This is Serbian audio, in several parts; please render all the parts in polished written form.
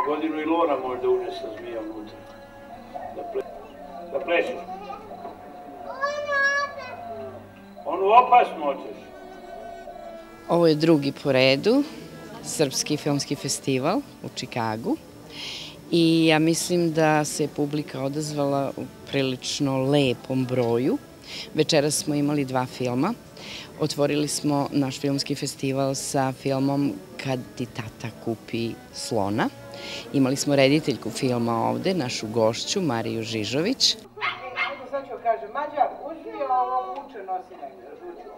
godinu Ilona možda unesa zmija unutra. Da plešeš. Onu opasnu hoćeš. Ovo je drugi po redu, Srpski filmski festival u Čikagu. I ja mislim da se publika odazvala u prilično lepom broju. Večeras smo imali 2 filma. Otvorili smo naš filmski festival sa filmom Kad ti tata kupi slona. Imali smo rediteljku filma ovde, našu gošću Mariju Žižović. Sad ću kažem, Mađar, uzmi ovo kuće nosi negdje.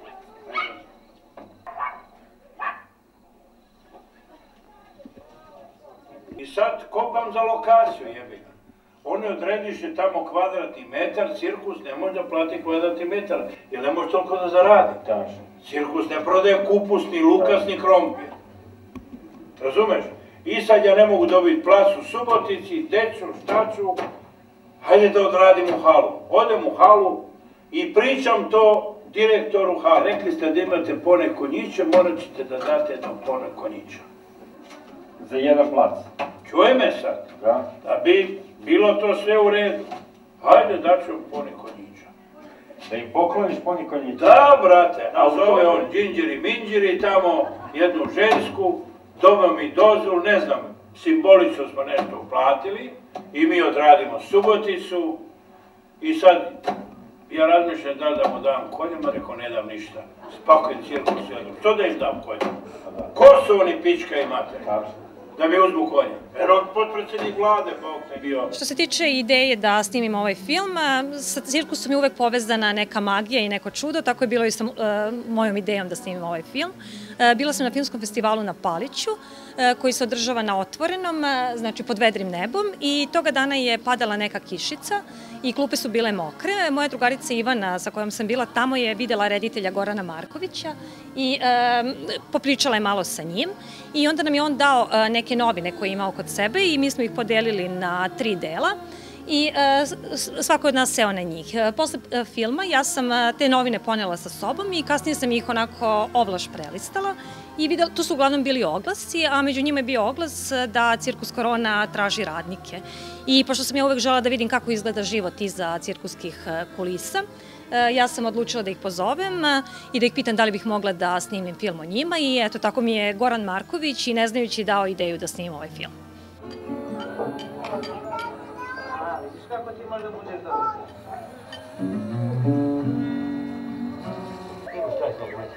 I sad kopam za lokaciju, jebi. Oni odrediše tamo kvadratni metar, cirkus ne može da plati kvadratni metar, jer ne može toliko da zaradi. Cirkus ne prodaje kupus, ni lukas, ni krompir. Razumeš? I sad ja ne mogu dobiti plac u Subotici, deću, šta ću, hajde da odradim u halu. Odem u halu i pričam to direktoru hale. Rekli ste da imate pone konjiće, morat ćete da date jedno pone konjića. Za jedan plac. Čuje me sad, da bi bilo to sve u redu. Hajde daću vam pone konjića. Da im pokloniš pone konjića? Da, brate, nazove on džinđiri minđiri tamo, jednu žensku, doba mi dozvolu, ne znam, simbolično smo nešto uplatili i mi odradimo Suboticu i sad ja razmišljam da li da mu dam konjama, rekao ne dam ništa. Spakujem cirkus jednom. Što da im dam konjama? Ko su oni pička i mater? Da mi uzmu konja. Jer on potpredsjednik vlade, Bog te bio. Što se tiče ideje da snimim ovaj film, sa cirkusom je uvek povezana neka magija i neko čudo, tako je bilo i sa mojom idejom da snimim ovaj film. Bila sam na filmskom festivalu na Paliću, koji se održava na otvorenom, znači pod vedrim nebom, i toga dana je padala neka kišica i klupe su bile mokre. Moja drugarica Ivana, sa kojom sam bila tamo, je videla reditelja Gorana Markovića i popričala je malo sa njim i onda nam je on dao neke novine koje je imao kod sebe i mi smo ih podelili na 3 dela i svako od nas seo na njih. Posle filma ja sam te novine ponela sa sobom i kasnije sam ih onako ovlaš prelistala i videla, tu su uglavnom bili oglasi, a među njima je bio oglas da Cirkus Korona traži radnike. I pošto sam ja uvek žela da vidim kako izgleda život iza cirkuskih kulisa, ja sam odlučila da ih pozovem i da ih pitam da li bih mogla da snimim film o njima i eto tako mi je Goran Marković i ne znajući dao ideju da snimim ovaj film. Vidiš kako ti možda budeš dobro? Evo šta je sad moj?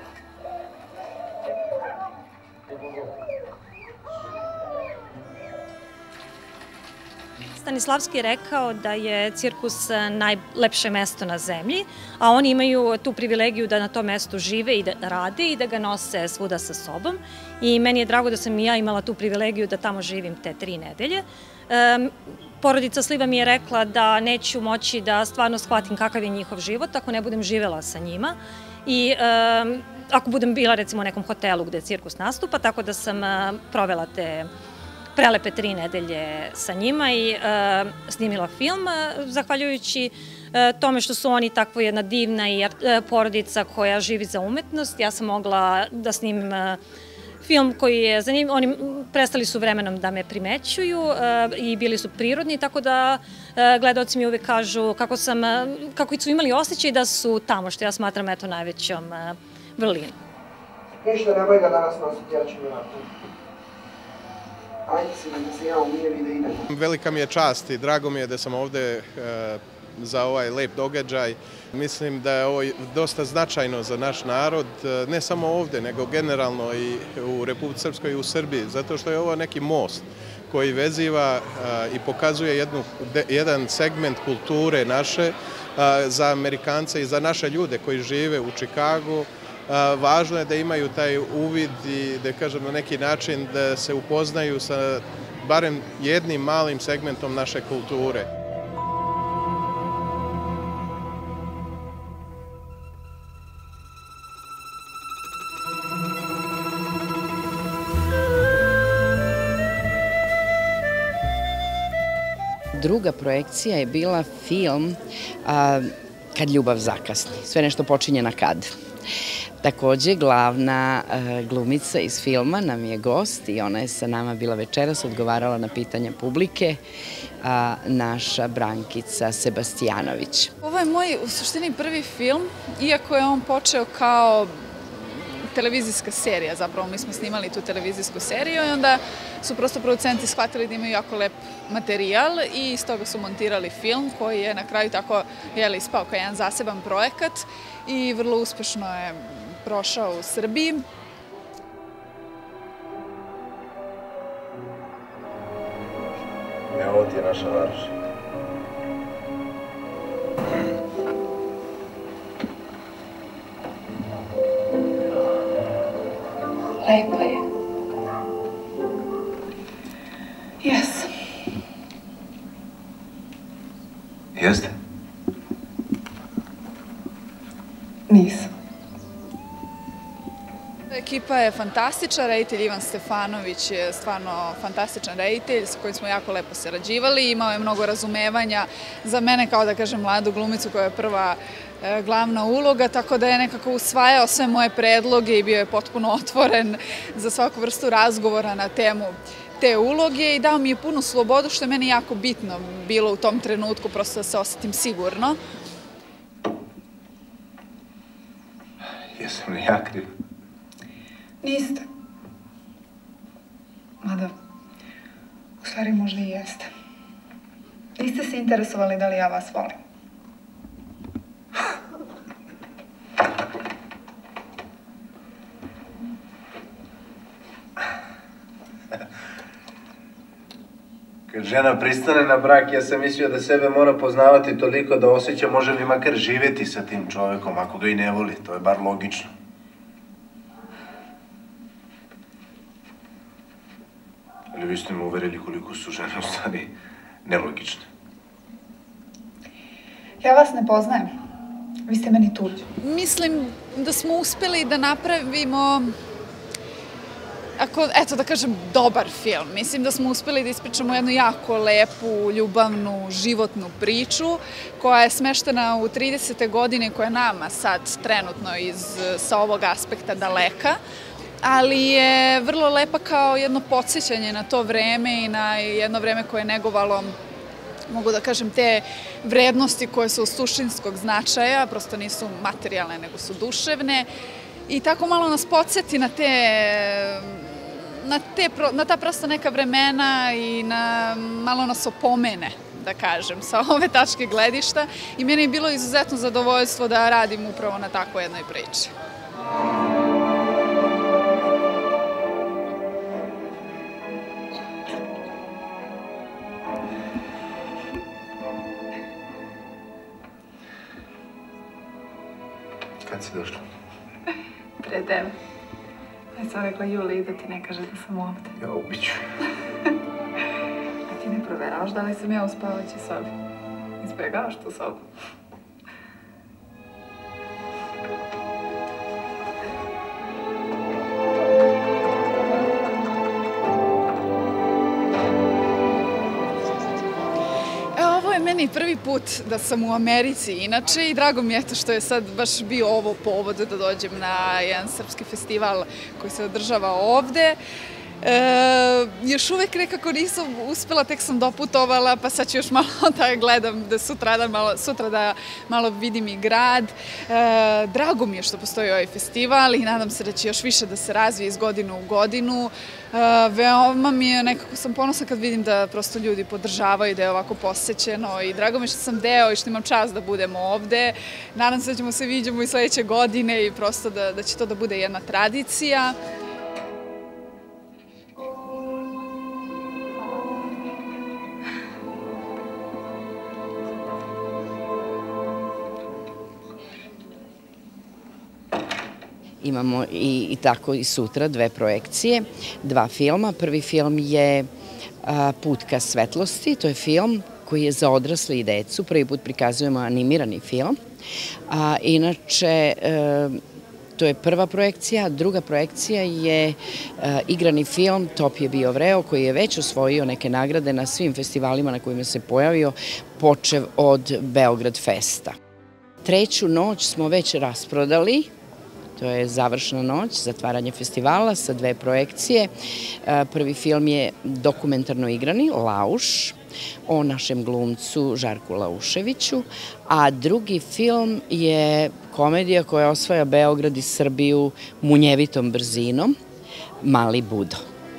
Stanislavski je rekao da je cirkus najlepše mesto na zemlji, a oni imaju tu privilegiju da na tom mestu žive i da rade i da ga nose svuda sa sobom. I meni je drago da sam i ja imala tu privilegiju da tamo živim te 3 nedelje. Porodica Sliva mi je rekla da neću moći da stvarno shvatim kakav je njihov život ako ne budem živela sa njima i ako budem bila recimo u nekom hotelu gde cirkus nastupa, tako da sam provela te prelepe 3 nedelje sa njima i snimila film, zahvaljujući tome što su oni takva jedna divna i porodica koja živi za umetnost. Ja sam mogla da snimim film koji je zanimljiv, oni prestali su vremenom da me primećuju i bili su prirodni, tako da gledaoci mi uvek kažu kako su imali osjećaj da su tamo, što ja smatram eto najvećom vrlinom. Ništa ne bojga danas nositi, ja ću mi ovako. Ajde si da se ja umijem i da idem. Velika mi je čast i drago mi je da sam ovde za ovaj lep događaj. Mislim da je ovo dosta značajno za naš narod, ne samo ovde, nego generalno i u Republici Srpskoj i u Srbiji, zato što je ovo neki most koji veziva i pokazuje jedan segment kulture naše za Amerikance i za naše ljude koji žive u Čikagu. Važno je da imaju taj uvid i da kažem na neki način da se upoznaju sa barem jednim malim segmentom naše kulture. Druga projekcija je bila film Kad ljubav zakasni. Sve nešto počinje na kad. Takođe, glavna glumica iz filma nam je gost i ona je sa nama bila večeras, odgovarala na pitanja publike, naša Brankica Sebastijanović. Ovo je moj, u suštini, prvi film, iako je on počeo kao televizijska serija, zapravo mi smo snimali tu televizijsku seriju i onda su prosto producenti shvatili da imaju jako lep materijal i iz toga su montirali film koji je na kraju tako ispao kao jedan zaseban projekat i vrlo uspešno je prošao u Srbiji. Evo ti je naša varoš. Lepa je. Jes. Jeste? Nisam. Ekipa je fantastična, reditelj Ivan Stefanović je stvarno fantastičan reditelj s kojim smo jako lepo sarađivali, imao je mnogo razumevanja za mene kao da kažem mladu glumicu koja je prva glavna uloga, tako da je nekako usvajao sve moje predloge i bio je potpuno otvoren za svaku vrstu razgovora na temu te uloge i dao mi je punu slobodu što je meni jako bitno bilo u tom trenutku, prosto da se osetim sigurno. Jesam li ja kriv? Niste. Mada, u stvari možda i jeste. Niste se interesovali da li ja vas volim. Kad žena pristane na brak, ja sam mislio da sebe mora poznavati toliko da osjeća može li makar živjeti sa tim čovekom, ako ga i ne voli, to je bar logično. Ali vi ste me uverili koliko su žene u stvari nelogične. Ja vas ne poznajem. Vi ste meni tuđi. Mislim da smo uspeli da napravimo, eto da kažem, dobar film. Mislim da smo uspeli da ispričamo jednu jako lepu, ljubavnu, životnu priču koja je smeštena u 30. godine koja je nama sad trenutno sa ovog aspekta daleka, ali je vrlo lepa kao jedno podsjećanje na to vreme i na jedno vreme koje je negovalo, mogu da kažem, te vrednosti koje su suštinskog značaja, prosto nisu materijalne, nego su duševne i tako malo nas podsjeti na ta prosto neka vremena i malo nas opomene, da kažem, sa ove tačke gledišta i meni je bilo izuzetno zadovoljstvo da radim upravo na tako jednoj priči. Kad si došla? Pre tebe. Ja sam rekla Juliji da ti ne kaže da sam ovde. Ja ubiću. A ti ne proveravaš da li sam ja u spavaćoj sobi? Izbjegavaš tu sobu. Meni prvi put da sam u Americi inače i drago mi je što je sad baš bio ovo povod da dođem na jedan srpski festival koji se održava ovde. Još uvek nekako nisam uspela, tek sam doputovala, pa sad ću još malo da gledam da sutra da malo vidim i grad. Drago mi je što postoji ovaj festival i nadam se da će još više da se razvije iz godine u godinu. Veoma mi je, nekako sam ponosna kad vidim da prosto ljudi podržavaju, da je ovako posećeno i drago mi je što sam deo i što imam čast da budem ovde. Nadam se da ćemo se viđamo i sledeće godine i prosto da će to da bude jedna tradicija. Imamo i tako i sutra dve projekcije, dva filma. Prvi film je Put ka svetlosti, to je film koji je za odrasle i decu. Prvi put prikazujemo animirani film. Inače, to je prva projekcija. Druga projekcija je igrani film Top je bio vreo, koji je već osvojio neke nagrade na svim festivalima na kojima se pojavio, počev od Beograd Festa. Treću noć smo već rasprodali. To To je završna noć, zatvaranje festivala sa 2 projekcije. Prvi film je dokumentarno igrani, Lauš, o našem glumcu Žarku Lauševiću, a drugi film je komedija koja osvaja Beograd i Srbiju munjevitom brzinom, Mali Budo.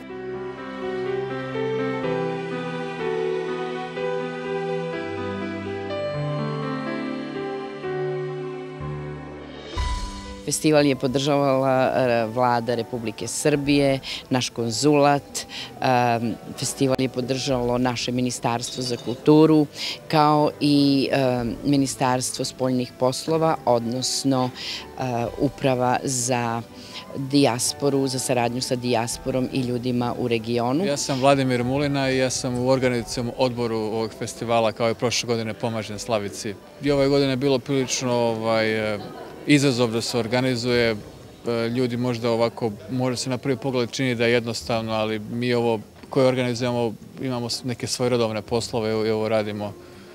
Festival je podržavala vlada Republike Srbije, naš konzulat, festival je podržalo naše Ministarstvo za kulturu, kao i Ministarstvo spoljnih poslova, odnosno Uprava za dijasporu, za saradnju sa dijasporom i ljudima u regionu. Ja sam Vladimir Mulina i ja sam u organizacijom odboru ovog festivala, kao i prošle godine pomažem Slavici. I ove godine je bilo prilično izazov da se organizuje. Ljudi možda ovako, može se na prvi pogled čini da je jednostavno, ali mi ovo koje organizujemo imamo neke svoje redovne poslove i ovo radimo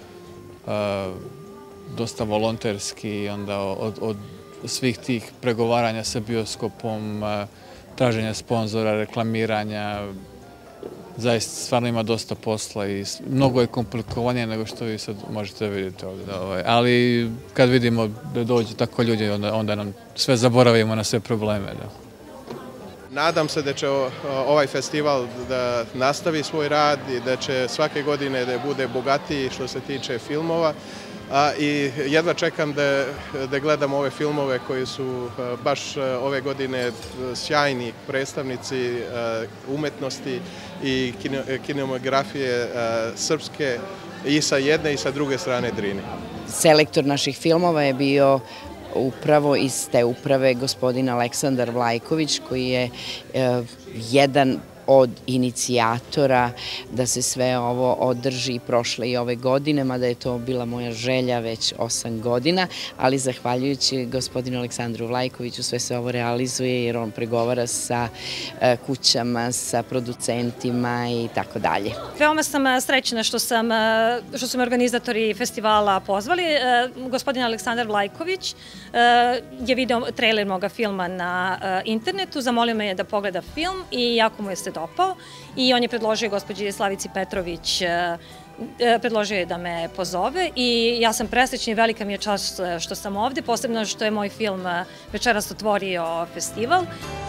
dosta volonterski i onda od svih tih pregovaranja sa bioskopom, traženja sponzora, reklamiranja, zaista stvarno ima dosta posla i mnogo je komplikovanije nego što vi sad možete vidjeti ovdje. Ali kad vidimo da dođu tako ljudi, onda nam sve zaboravimo na sve probleme. Nadam se da će ovaj festival da nastavi svoj rad i da će svake godine da bude bogatiji što se tiče filmova. I jedva čekam da gledam ove filmove koji su baš ove godine sjajni predstavnici umetnosti i kinematografije srpske i sa jedne i sa druge strane Drine. Selektor naših filmova je bio upravo iz te uprave gospodin Aleksandar Vlajković, koji je jedan od inicijatora da se sve ovo održi prošle i ove godine, mada je to bila moja želja već 8 godina, ali zahvaljujući gospodinu Aleksandru Vlajkoviću sve se ovo realizuje jer on pregovara sa kućama, sa producentima i tako dalje. Veoma sam srećna što su me organizatori festivala pozvali. Gospodin Aleksandar Vlajković je video trailer moga filma na internetu, zamolio me da pogleda film i jako mu je se dopao i on je predložio gospođi Slavici Petrović, predložio je da me pozove i ja sam presrećna i velika mi je čast što sam ovde, posebno što je moj film večeras otvorio festival.